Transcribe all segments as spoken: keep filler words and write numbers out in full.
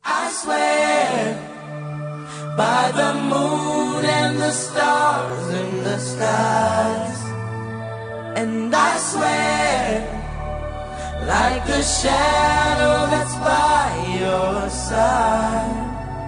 I swear by the moon and the stars in the skies, and I swear like a shadow that's by your side.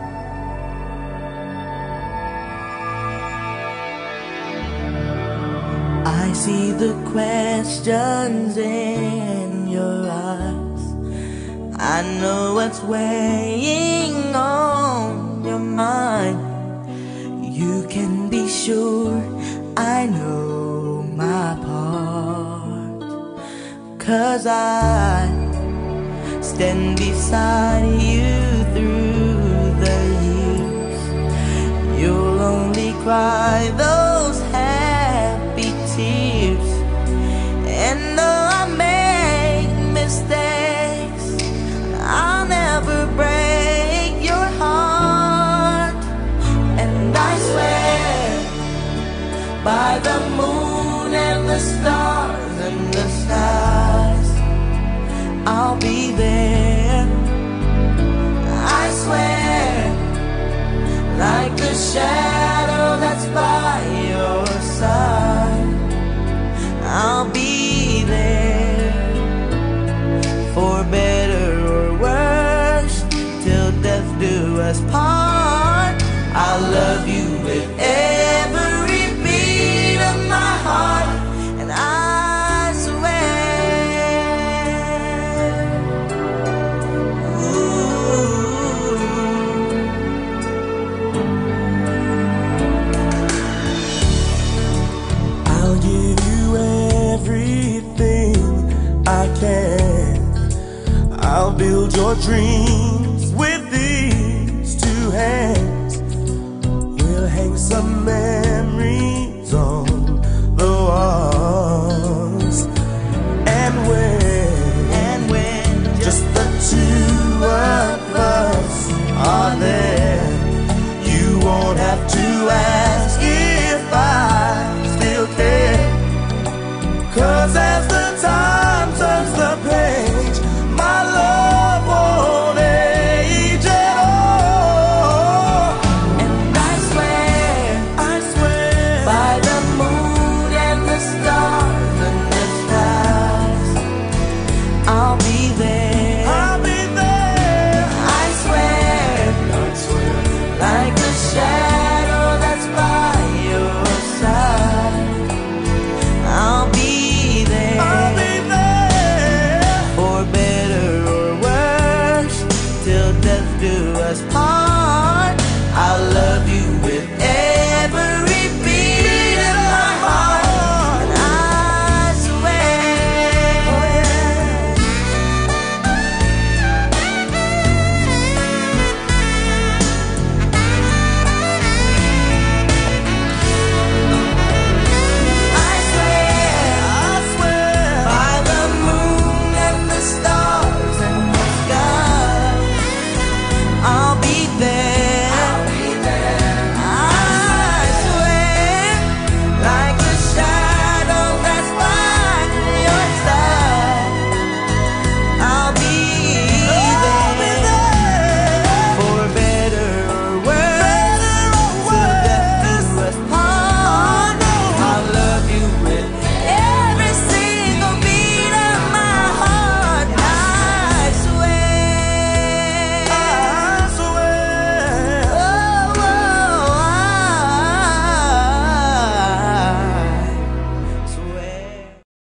I see the questions in your eyes. I know what's weighing on your mind. You can be sure I know my part, 'cause I stand beside you through the years. You'll only cry those happy tears. And though I make mistakes, I'll never break your heart. And I swear by the moon and the stars and the skies, I'll be there. I swear like the shadow that's by your side, I'll be there for better or worse, till death do us part. I'll love you with every beat of my heart, and I swear, ooh, I'll give you everything I can. I'll build your dreams with these two hands. We'll hang some memories on the walls. And when, and when just the two of us are there, you won't have to ask if I still care. 'Cause as the time turns the page, my love won't age at all. And I swear, I swear by the moon and the stars and the skies, I'll be there. I'll be there. I swear, I swear like a shadow that's by your side, I'll be there. I'll be there for better or worse, till death do us part.